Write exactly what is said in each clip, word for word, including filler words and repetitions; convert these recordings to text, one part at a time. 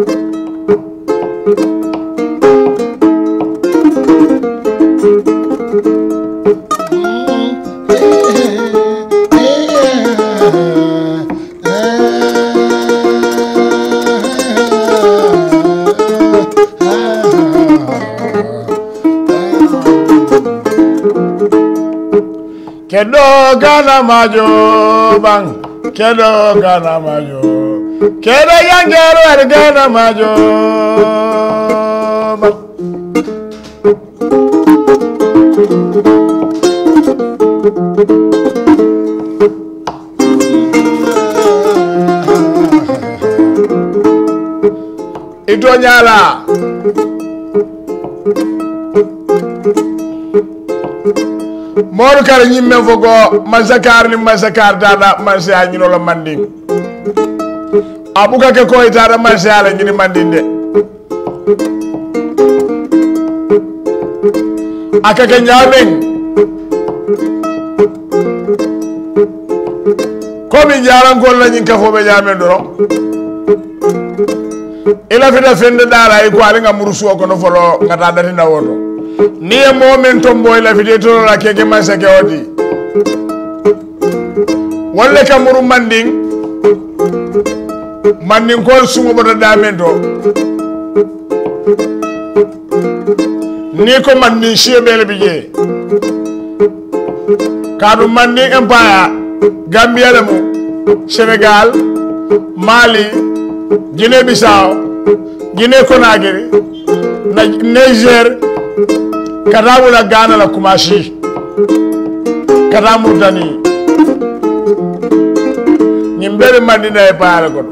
Kedo gana majo bang, kedo gana majo, kedo yangero er gana majo bang. Itu nyala. Moru kar nyimme fogo masakar ni masakar dada masya nyino la manding abuka ke ko itara masya la nyini mandinde aka ke nyamen ko mi jaran ko la nyin ka fo be nyamen do ila fi da fende dara ay ko ali nga murusu ko no folo ngata dati na wodo ni e momento boy la video to la keke masake odi wala kamuru manding manding ko sumo bodo damento ni ko manding shebele bije kadu manding empire Gambia lamu Senegal Mali Guinée Bissau Guinée Conakry Niger Kadamu la Ghana la Kumashi Kadamu Dani Nimbele mandina e paara ko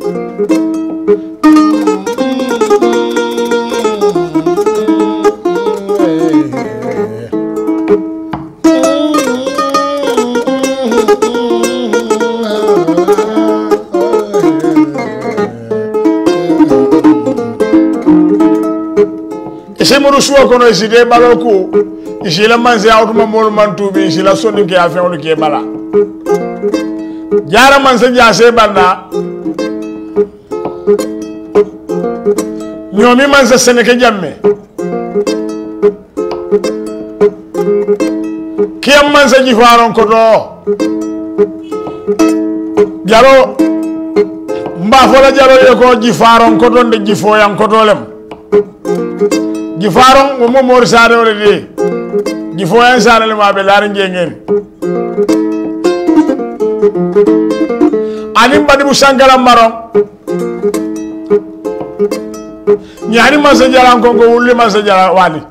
ese muru suwa kono iside baloku isila manze awtuma mol mantubi isila sonni ke afi on ke bala jara manse jase banda nyomi manse seneke jamme kiyam manse jifaron ko do jaro mba fola jaro e ko jifaron ko don de jifoyan ko dolem Gifaron mo mor sare wala de gifo en sare le ma be lar njengel anim badi bu sangala maron ñaani ma sa jalan ko go wulli ma sa jala wali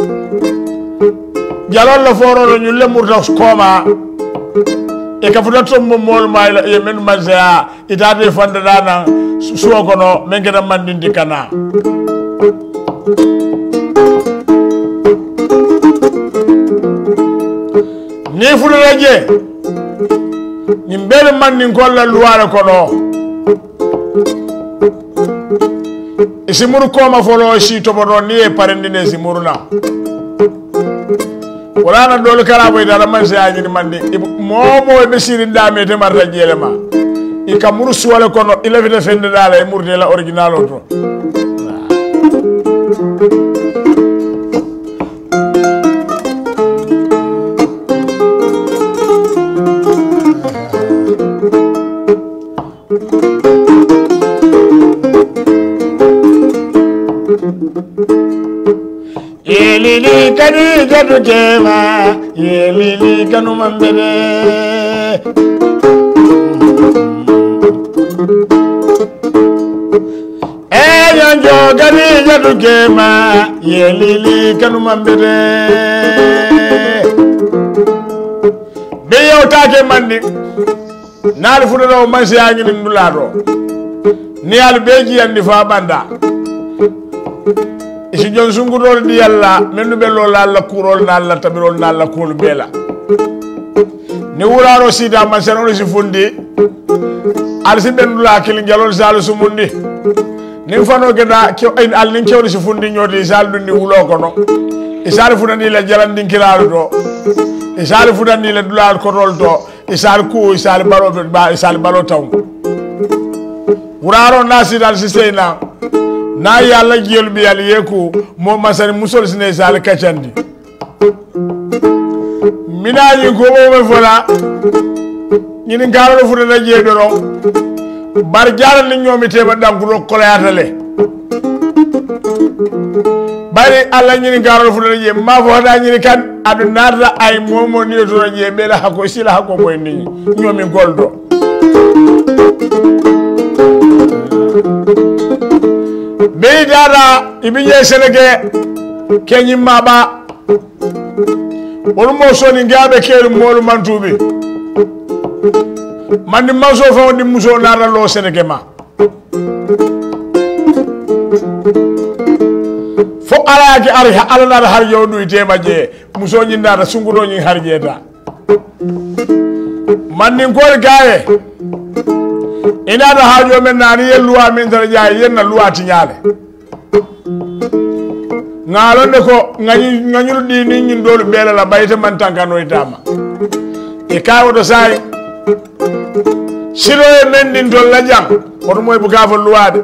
jalol la foro ñu le murta koma e ka fuda to mo mol may la e men ma za ita de fanda dana suwo kono men gëna mandindi kana ni fulu reje ni mbele man ni kolla luwale kono isimuru koma folo shi to bodo ni e parendi ne simuru na wala na dol kala boy dara man se aji ni mandi momo be siri dame te mar rajele ma i kamuru suwale kono ile vite fende dala e murde la original to Yelili kani jadu kema, yelili kanu mambere. Eyanjo kani jadu kema, yelili kanu mambere. Beyo take mandi, nal fudo mansi angi ndulado. Ni al beji andi fa banda. isi jon sungurol di yalla mennu bello la la kurol na la tabirol na la kul bela ni wuraro sida man seno si fundi alsi bendu la kil jalol sal sumundi ni fano geda ki al ni kewri si fundi nyodi sal dundi wulo kono isal funani la jalandi kilalo do isal funani la dulal korol do isal ku isal baro ba isal baro taw wuraro nasida si seyna na yalla jiyol bi yalla yeku mo masani musol sine sal kacandi minaji ko mo fola ñini ngalo fu na je do bar jaral ni ñomi teba dam ko kolayatale bari alla ñini ngalo fu na je ma fo da ñini kan adu narda ay momo ni to je be la hako sila hako boy ni ñomi goldo be dara ibije senege kenyi maba wol mo soni ngabe kelu molu mantubi mandi maso fa di muso nara lo senege ma fo alaaki ari ala nara har yowdu itema je muso nyi nara sungudo nyi har jeta mandi ngol gaye ina da hajo men nani yeluwa min dara jaay yenna luwa ti nyaale ngalonde ko ngani nganyul di ni nyin dolu bela la bayte man tankano itama e kawo do say siro e men din dol la jang oto moy bu gafa luwade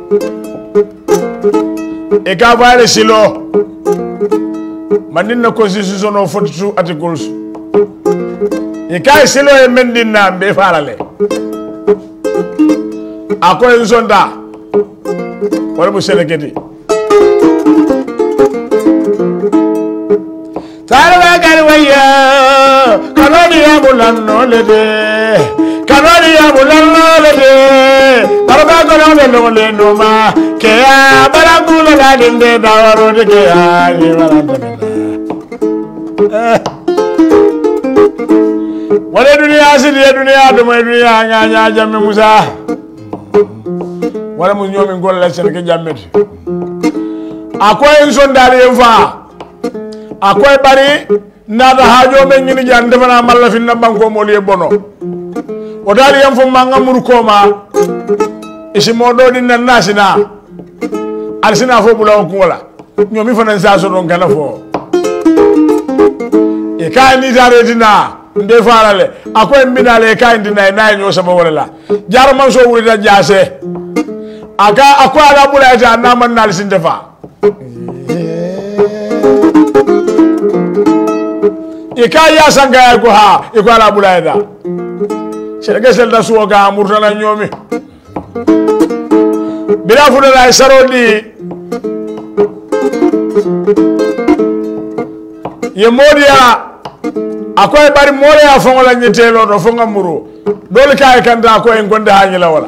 e ka vale silo mandin na constitution o forty-two articles e kay silo e men din na be farale akoy zonda wala bu seleketi Tara gari waya kanoni ya bulanno lede kanoni ya bulanno lede barba kono be no le no ma ke ya barangula la dinde dawaro de ke ya ni baranda wala dunia asili ya dunia do moy dunia nya nya jamme musa wala mu ñomi ngol la sen ke jammeti akoy sondari en fa akoy bari nada hajo men ñini jan defana malla finna banko mo li bono o dali yam fo manga mur ko ma isi modo din nan nasina arsina fo bulaw ko wala ñomi fa nan sa so don kana fo e kay ni dare dina nde farale akoy mbinale kay dina nay ño sama wala la jar man so wuri da jase aka akoy ala bulay ta na man nal sin defa ika ya sanga ko ha iko ala bulayda sele sel da suwa ga murtala nyomi bila fu da sarodi ye modia akoy bari mole ya fongo la nyetelo do fonga muru dole kay kanda ko en gonda hanyila wala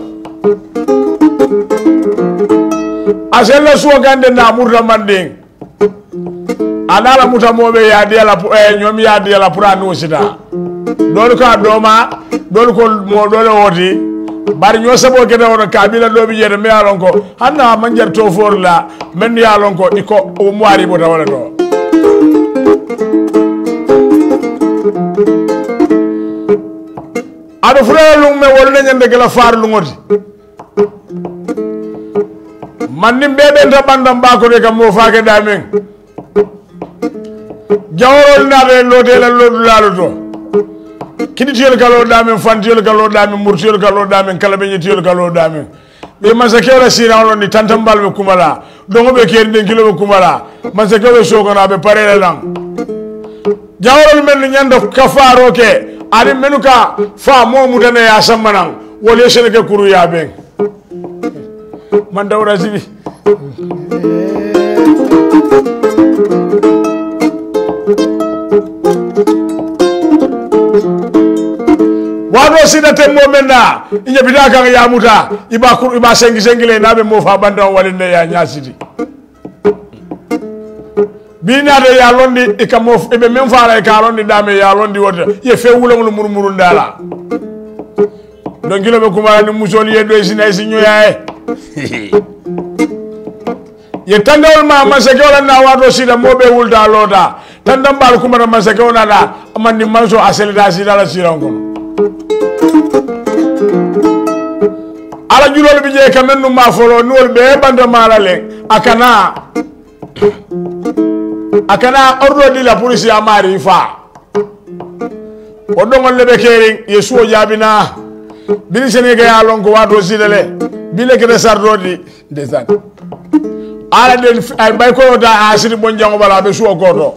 asella suwa gande na murta manding anala muta mobe ya dia la eh nyomi ya dia la pura no sita dol ko doma dol ko mo dole woti bar nyo sabo ke dawo kabila do bi jere me alon ko hanna manjar to for la men ya alon ko iko o moari bo dawala do ado fura lu me wol nyande gela far lu ngoti man nim bebe nda bandam ba ko de kam mo faake damen jawrol nabe lodela lodu laluto kiditiyel kalo damen fantiyel kalo damen murtiyel kalo damen kala be nyitiyel kalo damen be masakela sina on ni tantambal be kumala dongo be ken den kilo be kumala masakela sogona be parela lang jawrol men nyando kafaro ke ari menuka fa mo mudane ya sammanan wole seneke kuru ya ben man dawra sibi wado sida temmo menna inye bidaka ya muta iba kur iba sengi sengile nabe mo fa banda walinde ya nyasidi bina de ya londi ikamo ebe men fara e ka londi dame ya londi wota ye fe wulo murmuru ndala don kilo be kuma ni musoni ye do sina sinyo yae ye tandol ma masakola na wado sida mobe wulda loda tandam bal kuma na masakola da amani manso aselida sida la sirango ala julol bi je kamenu ma folo nol be banda malale akana akana ordo di la police ya mari fa odongol lebe kering yesu jabina bini senega ya lonko wado sidele bile kede sardodi desan ala den ay bay ko da asiri bon jango bala be suo goto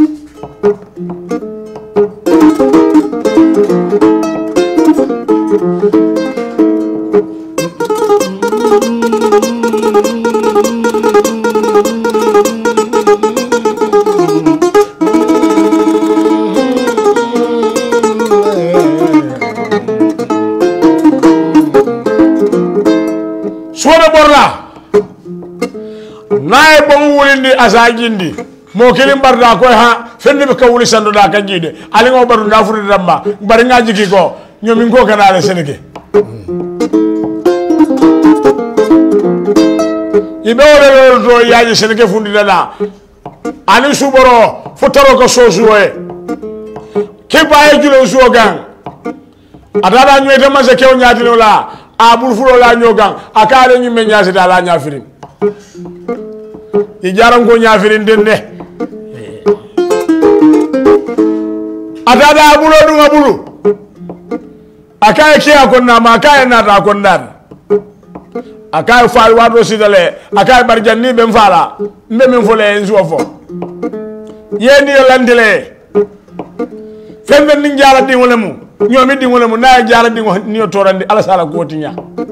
suona borla naye bon wulindi asajindi mo kelim barda ko ha fende be kawuli sando da kanjide ali ngo baru ndafuri damba bari ngaji ki ko nyomi ngo kanale seneke ibe wala do yaaji seneke fundi dada ani suboro fotoro ko sosuwe ke baye julo suogan adada nyoyte ma se kew nyaati la a burfulo la nyogan akale nyimme nyaasi da la nyaafirin i jaram ko nyaafirin dende adada abulo dum abulu akaye ke akonna ma akaye nata akonna akaye faal wado sidale akaye barjanni be mfala mbe min fole en suofo yeni yolandile fembe ni jara di wolemu ñomi di wolemu na jara di ni torandi ala sala gotinya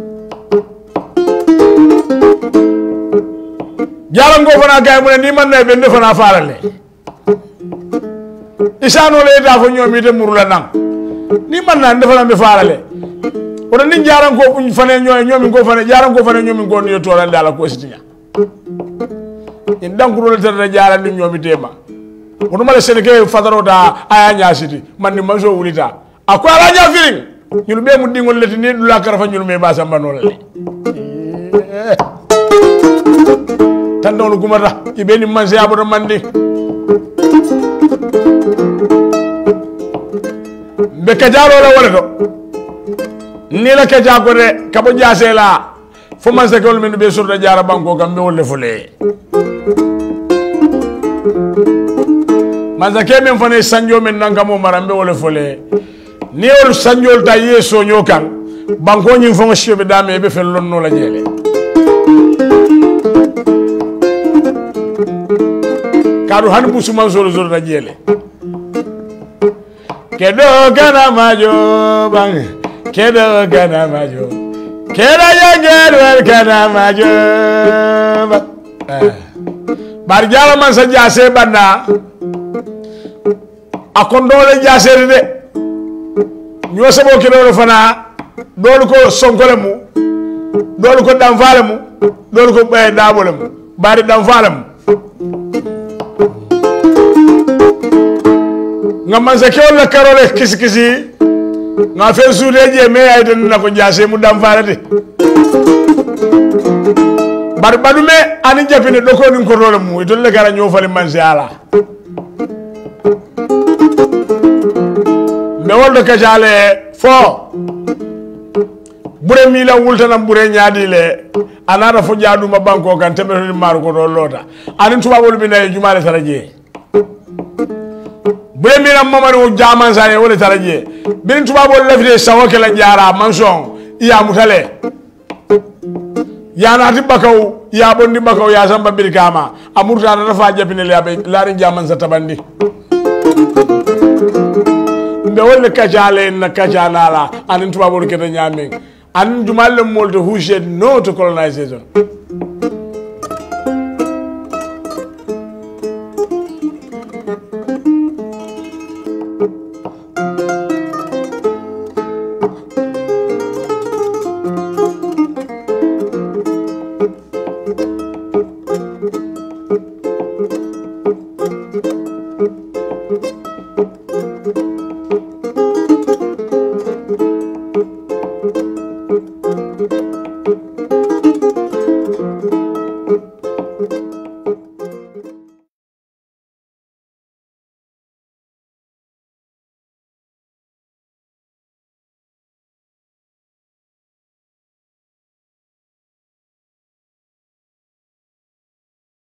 jara ngo fana gay mu ni man na be ne fana farale isano le da fo ñomi de murula nan ni man na defana be farale o ni jara ngo buñ fane ñoy ñomi ngo fane jara ngo fane ñomi ngo ni torandi ala ko sitinya en dankuro le tere jara ni ñomi tema wono mala seneke fadaro da aya nyaasiti man ni manso wulita akwa ala nyafirin ñul be mu dingol leti ni dula karafa ñul me ba samba no le tan dawlu gumata ibeni manse abado mandi be kajaro la wala do ni la kajago de kabo jaase la fo man se kol men be surda jara banko gambe wolle fule manzake men fane sanjo men nanga mo marambe wole fole ni ol sanjol ta yeso nyokan banko nyin fo shebe dame be fel lonno la jele karu han busu man zoro zoro la jele kedo gana majo bang kedo gana majo keda yanger wel gana majo bar jala man sa jase banda akondole jaseri de ñoo sabo ki do fana dolu ko sonkole mu dolu ko dam faale mu dolu ko bay daabole mu bari dam faale mu nga man sa kew la karole kisi kisi nga fe suude je me ay den na ko jase mu dam faale de bar badume ani japine do ko ni ko role mu to le gara ñoo fali man si ala me woldo kajale fo bure mi la wultanam bure nyaadi le anara fo jaadu ma banko kan tembe ni maru ko do lota anin tuba wol bi nay jumaale taraje bure mi la mamadu jaman sane wol taraje bin tuba wol lafide sawo ke la jara manson iya mutale ya na tibakaw ya bondi bakaw ya samba birkama amurta na fa japine le abe laari jaman sa tabandi be wol kajale na kajanala anin tuba wol ke nyame an jumal le molde who said no to colonization